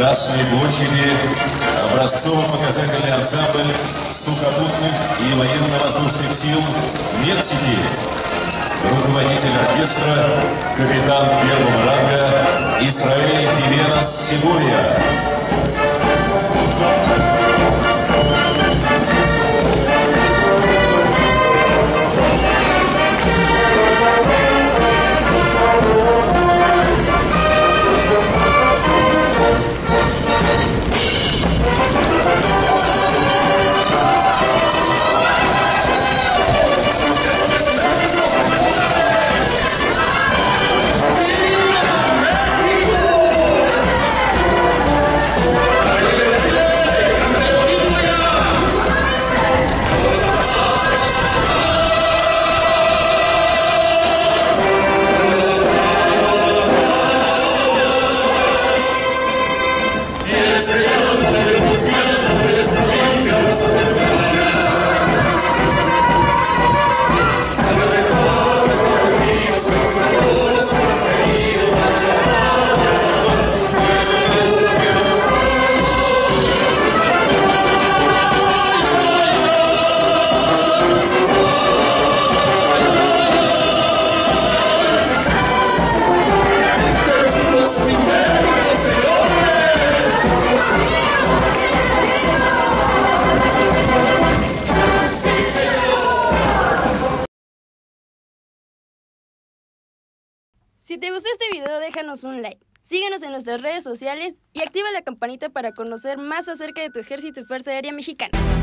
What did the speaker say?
Красной площади образцово-показательный ансамбль сухопутных и военно-воздушных сил Мексики. Руководитель оркестра, капитан первого ранга Исраэль Хименес Сегойя. Si te gustó este video, déjanos un like, síguenos en nuestras redes sociales y activa la campanita para conocer más acerca de tu Ejército y Fuerza Aérea Mexicana.